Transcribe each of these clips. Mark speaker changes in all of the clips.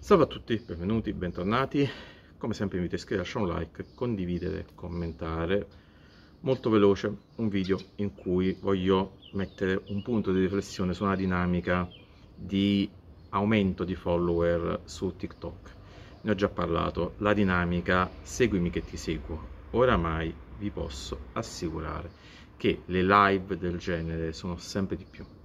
Speaker 1: Salve a tutti, benvenuti, bentornati. Come sempre vi invito a iscrivervi, lasciare un like, condividere, commentare. Molto veloce, un video in cui voglio mettere un punto di riflessione su una dinamica di aumento di follower su TikTok. Ne ho già parlato, la dinamica seguimi che ti seguo. Oramai vi posso assicurare che le live del genere sono sempre di più.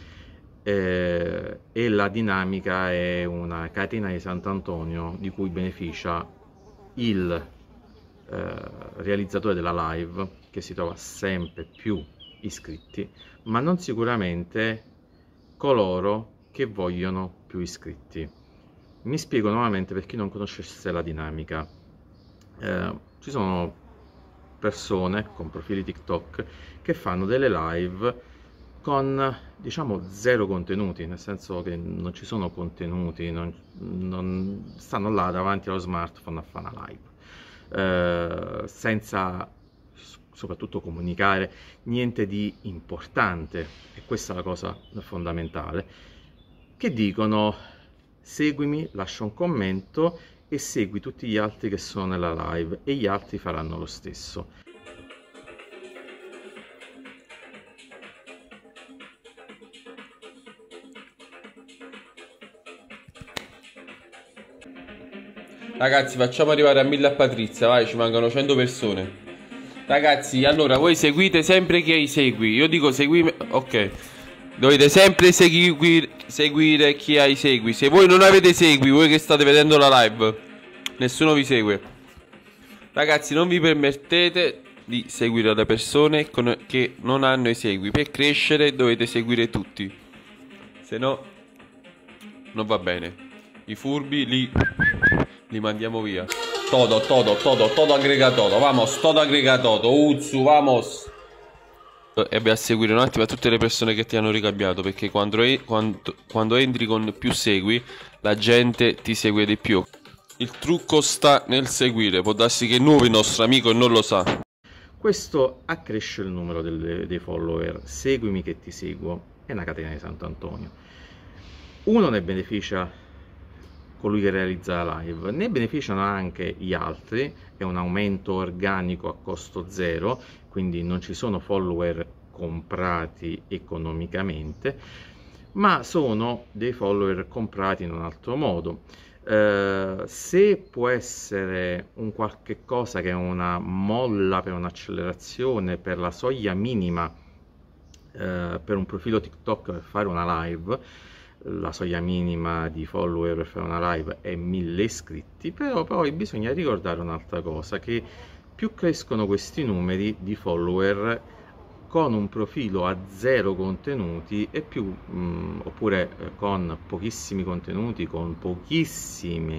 Speaker 1: E la dinamica è una catena di Sant'Antonio di cui beneficia il realizzatore della live, che si trova sempre più iscritti, ma non sicuramente coloro che vogliono più iscritti. Mi spiego nuovamente per chi non conoscesse la dinamica. Ci sono persone con profili TikTok che fanno delle live con, diciamo, zero contenuti, nel senso che non ci sono contenuti, non stanno là davanti allo smartphone a fare una live, senza soprattutto comunicare niente di importante, e questa è la cosa fondamentale, che dicono: seguimi, lascia un commento e segui tutti gli altri che sono nella live, e gli altri faranno lo stesso.
Speaker 2: Ragazzi, facciamo arrivare a 1000 a Patrizia, vai, ci mancano 100 persone. Ragazzi, allora, voi seguite sempre chi segui. Io dico seguimi, ok. Dovete sempre seguire chi hai segui. Se voi non avete segui, voi che state vedendo la live, nessuno vi segue. Ragazzi, non vi permettete di seguire le persone che non hanno i segui. Per crescere dovete seguire tutti, se no non va bene. I furbi li mandiamo via. Todo agrega todo. Vamos, todo agrega todo. Uzzu, vamos. E vai a seguire un attimo a tutte le persone che ti hanno ricambiato, perché quando entri con più segui, la gente ti segue di più. Il trucco sta nel seguire. Può darsi che è nuovo il nostro amico e non lo sa.
Speaker 1: Questo accresce il numero dei follower. Seguimi che ti seguo è una catena di Sant'Antonio. Uno ne beneficia colui che realizza la live, ne beneficiano anche gli altri, è un aumento organico a costo zero, quindi non ci sono follower comprati economicamente, ma sono dei follower comprati in un altro modo. Se può essere un qualche cosa che è una molla per un'accelerazione, per la soglia minima per un profilo TikTok per fare una live, la soglia minima di follower per fare una live è 1000 iscritti, però poi bisogna ricordare un'altra cosa, che più crescono questi numeri di follower con un profilo a zero contenuti e più oppure con pochissimi contenuti, con pochissime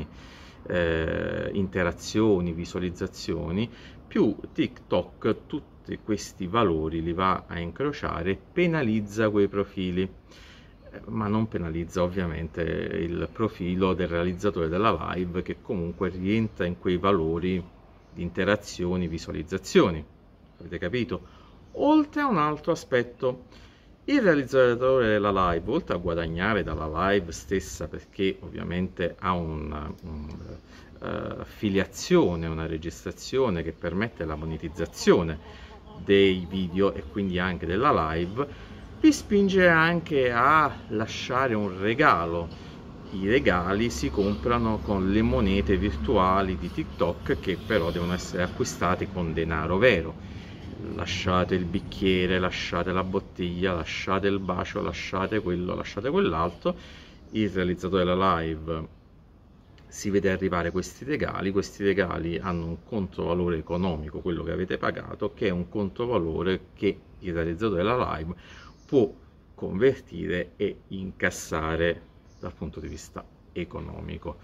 Speaker 1: interazioni, visualizzazioni, più TikTok tutti questi valori li va a incrociare e penalizza quei profili, ma non penalizza ovviamente il profilo del realizzatore della live, che comunque rientra in quei valori di interazioni, visualizzazioni. Avete capito? Oltre a un altro aspetto, il realizzatore della live, oltre a guadagnare dalla live stessa, perché ovviamente ha un'affiliazione, una registrazione che permette la monetizzazione dei video e quindi anche della live, vi spinge anche a lasciare un regalo. I regali si comprano con le monete virtuali di TikTok, che però devono essere acquistate con denaro vero. Lasciate il bicchiere, lasciate la bottiglia, lasciate il bacio, lasciate quello, lasciate quell'altro. Il realizzatore della live si vede arrivare questi regali hanno un controvalore economico, quello che avete pagato, che è un controvalore che il realizzatore della live può convertire e incassare dal punto di vista economico.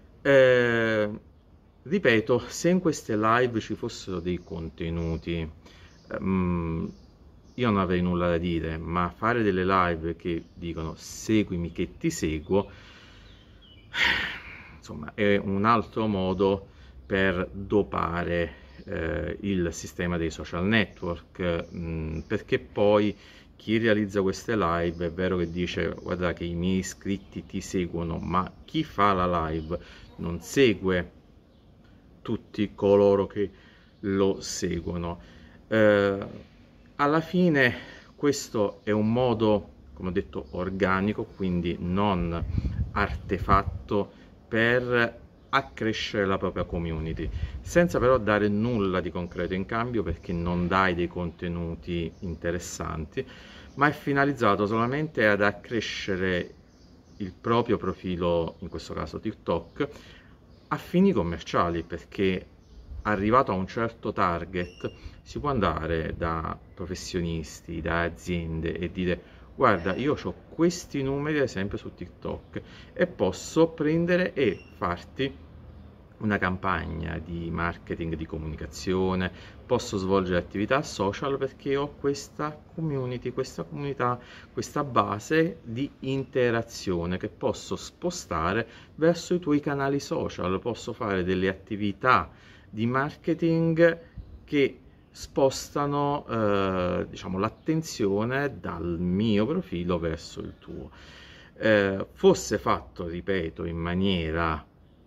Speaker 1: Ripeto, se in queste live ci fossero dei contenuti, io non avrei nulla da dire, ma fare delle live che dicono seguimi che ti seguo, insomma, è un altro modo per dopare il sistema dei social network, perché poi chi realizza queste live è vero che dice guarda che i miei iscritti ti seguono, ma chi fa la live non segue tutti coloro che lo seguono. Alla fine questo è un modo, come ho detto, organico, quindi non artefatto, per accrescere la propria community, senza però dare nulla di concreto in cambio, perché non dai dei contenuti interessanti, ma è finalizzato solamente ad accrescere il proprio profilo, in questo caso TikTok, a fini commerciali, perché arrivato a un certo target si può andare da professionisti, da aziende e dire guarda, io ho questi numeri ad esempio su TikTok e posso prendere e farti una campagna di marketing, di comunicazione, posso svolgere attività social perché ho questa community, questa comunità, questa base di interazione che posso spostare verso i tuoi canali social, posso fare delle attività di marketing che spostano diciamo, l'attenzione dal mio profilo verso il tuo. Fosse fatto, ripeto, in maniera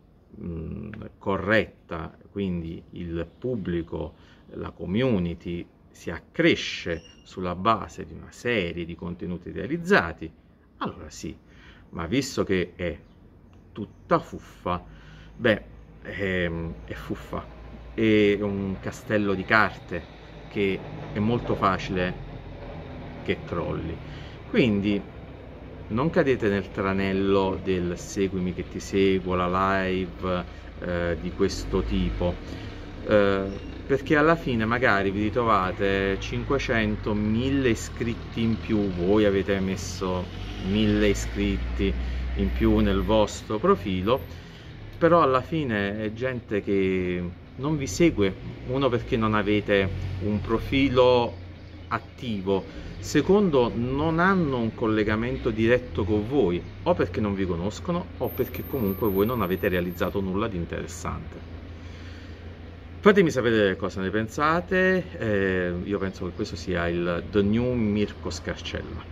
Speaker 1: corretta, quindi il pubblico, la community si accresce sulla base di una serie di contenuti realizzati, allora sì, ma visto che è tutta fuffa, beh, è fuffa, è un castello di carte che è molto facile che crolli. Quindi non cadete nel tranello del seguimi che ti seguo, la live di questo tipo, perché alla fine magari vi ritrovate 500, 1000 iscritti in più, voi avete messo 1000 iscritti in più nel vostro profilo, però alla fine è gente che non vi segue, uno perché non avete un profilo attivo, secondo non hanno un collegamento diretto con voi, o perché non vi conoscono o perché comunque voi non avete realizzato nulla di interessante. Fatemi sapere cosa ne pensate, io penso che questo sia il The New Mirko Scarcella,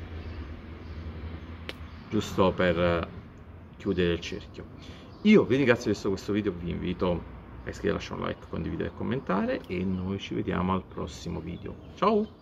Speaker 1: giusto per chiudere il cerchio. Io vi ringrazio di visto questo video, vi invito a iscrivervi, lasciare un like, condividere e commentare e noi ci vediamo al prossimo video. Ciao!